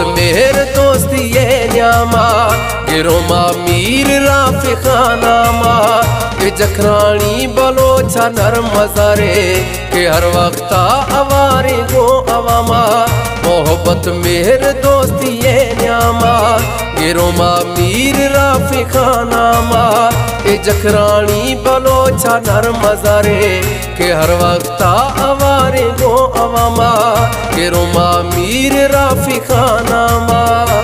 मेहर दोस्ती ये न्यामा गिरो मा मीर राफी खानामा के जखरानी बलोचा नर मजारे के हर वक्त अवारे गो अवामा मोहब्बत मेहर दोस्ती ये न्यामा गिरो मा मीर राफी खानामा के जखरानी बलोचा नर मजारे के हर वक्त अवारे गो अवामा गिरो मा मीर राफी खानामा।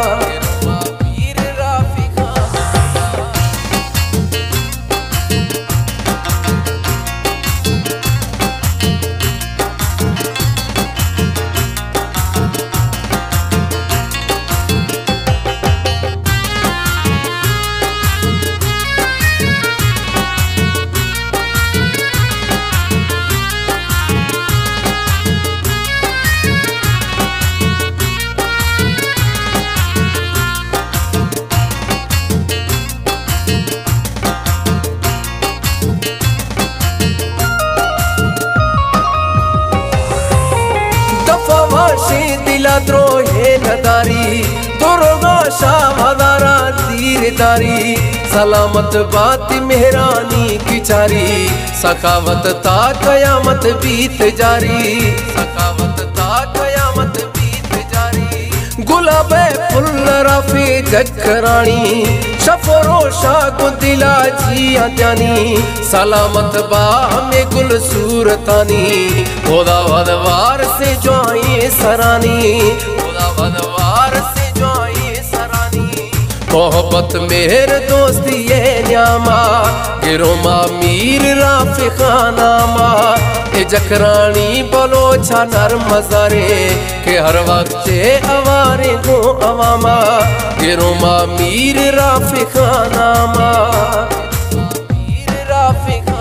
दिला द्रोहे नदारी दोरोगा शाहदारा तीरदारी सलामत बात मेहरानी की चारी सखावत ता कयामत बीत जारी सखावत ता कयामत बीत जारी गुलाबे फुल राफी जखरानी शफरो शाह दिला जिया जानी सलामत बा में गुल सूरतानी खुदा वदवार से जो आई सरानी खुदा वदवार से जो आई सरानी मोहब्बत मेहर दोस्ती ये न्यामा गिरो मा मीर राफी खानामा ए जखरानी बलोचा नर मजारे के हर वक्त अवारे गो अवामा गिरो मा मीर राफी खानामा मीर राफी खानामा।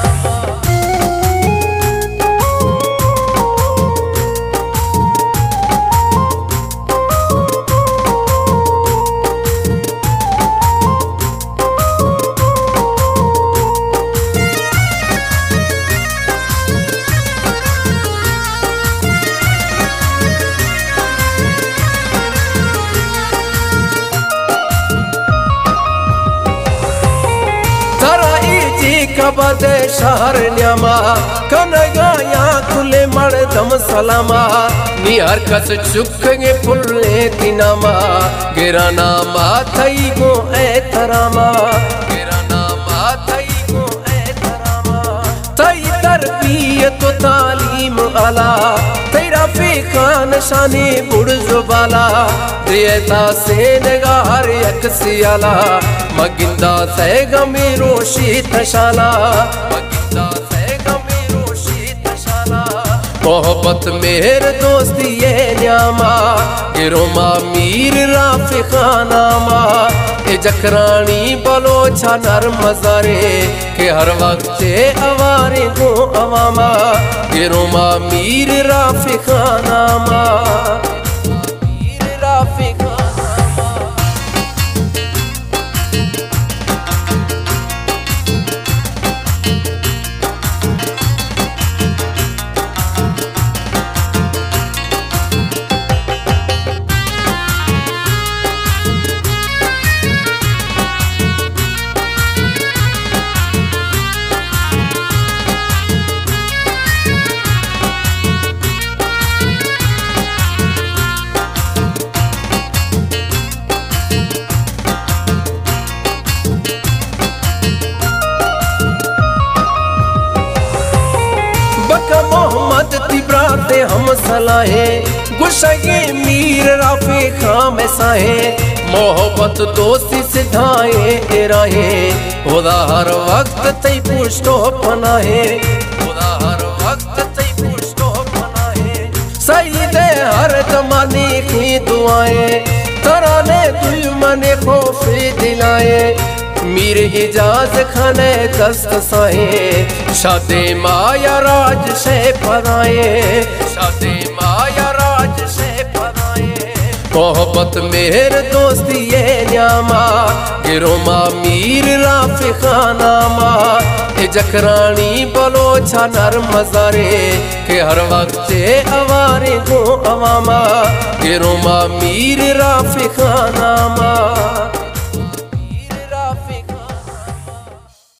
कबद शहर न्यामा कनगाया खुले मर्दम सलामा निहर कस चुकेंगे फुल्ले तिनामा गिरा नामा थई गो ए तरामा गिरा नामा थई गो ए तरामा थई तरबियत तालीम आला तेरा फिकान शाने बुर्ज बाला देता से नगार यकसियाला मगिंदा से गमी रोशी तशाला मगिंदा से गमी रोशी तशाला मोहब्बत मेहर दोस्ती ये न्यामा गिरो मा मीर राफी खानामा ए जखरानी बलोचा नर मजारे के हर वक्त अवारे गो अवामा गिरो मा मीर राफी खानामा मीर राफी खानामा। मोहम्मद तिब्राते हम सलाहे गुशगे मीर राफी खाम साहे मोहब्बत दोस्ती सिधाए राहे खुदा हर वक्त तई पुष्टो पनाहे खुदा हर वक्त तई पुष्टो पनाहे सईदे हर जमाने की दुआएं तराने दुश्मन खौफे दिलाए मीर इजाज खाने दस्त साहे शादे माया राज से पराए शादे माया राज से पराए मोहब्बत मेहर दोस्ती ये न्यामा गिरो मा मीर राफी खानामा जखरानी बलोचा नर मजारे के हर वक्त अवार सारे गो अवामा गिरो मा मीर राफी खाना मा।